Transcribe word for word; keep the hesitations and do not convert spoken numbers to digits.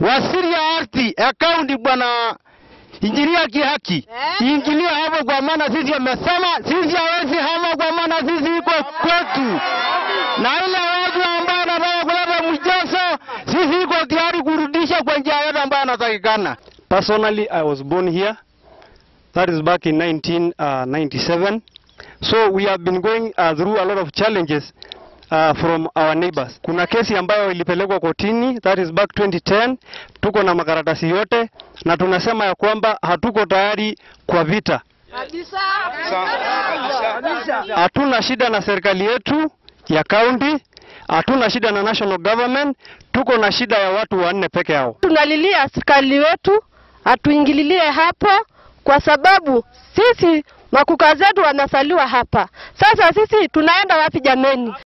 Waziri ya ardhi akaunti bwana Injinia Kihaki ingilia hapo, kwa maana sisi amesema sisi hawezi hama, kwa maana sisi iko kwetu. Na ile watu ambao wanataka kuleta mchezo, sisi iko tayari kurudisha kwa njia yote ambayo inatakikana. Personally, I was born here. That is back in nineteen ninety-seven. So we have been going uh, through a lot of challenges uh, from our neighbors. Kuna kesi ambayo ilipelekwa kotini, that is back twenty ten. Tuko na makaratasi yote na tunasema ya kwamba hatuko tayari kwa vita. Hatuna shida na serikali yetu ya county, hatuna shida na national government, tuko na shida ya watu wanne peke yao. Tunalilia serikali wetu atuingililie hapo, kwa sababu sisi makuka zetu wanasaliwa hapa. Sasa sisi tunaenda wapi jameni?